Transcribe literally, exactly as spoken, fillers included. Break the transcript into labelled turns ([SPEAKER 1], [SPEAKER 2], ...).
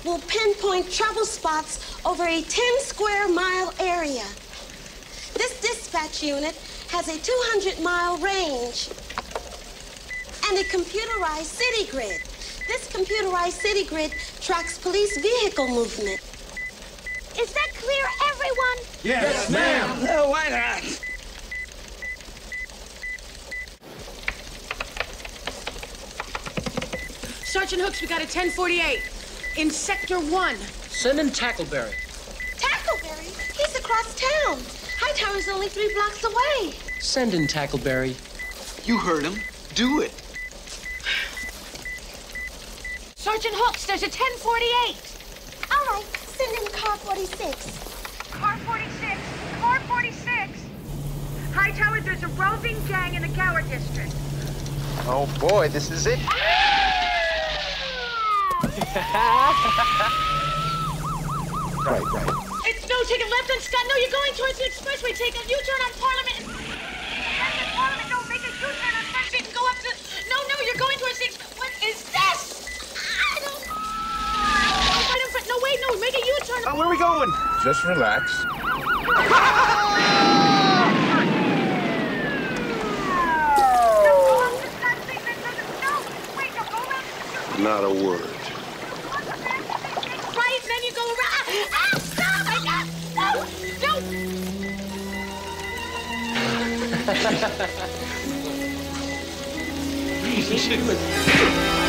[SPEAKER 1] will pinpoint trouble spots over a ten square mile area. This dispatch unit has a two hundred mile range and a computerized city grid. This computerized city grid tracks police vehicle movement. Is that clear, everyone?
[SPEAKER 2] Yes,
[SPEAKER 3] yes ma'am.
[SPEAKER 2] No, why not?
[SPEAKER 4] Sergeant Hooks, we got a ten forty-eight in Sector one.
[SPEAKER 5] Send in Tackleberry.
[SPEAKER 1] Tackleberry? He's across town. Hightower's only three blocks away.
[SPEAKER 5] Send in Tackleberry.
[SPEAKER 2] You heard him. Do it.
[SPEAKER 4] Sergeant Hooks, there's a ten forty-eight.
[SPEAKER 1] All right, send in car forty-six.
[SPEAKER 4] Car forty-six. Car forty-six. Hightower, there's a roving gang in the Gower district.
[SPEAKER 6] Oh boy, this is it.
[SPEAKER 2] Right, right.
[SPEAKER 4] It's no, take a left on Scott. No, you're going towards the expressway. Take a U-turn on Parliament. That's at Parliament. No, make a U-turn on Front Street and go up to... No, no, you're going towards the express... What is this? I don't... Right in front. No, wait, no, make a U-turn.
[SPEAKER 6] Oh, where are we going?
[SPEAKER 2] Just relax.
[SPEAKER 6] Not a word.
[SPEAKER 4] Right, then you go around. Ah, stop! I got... No, no!
[SPEAKER 5] She was...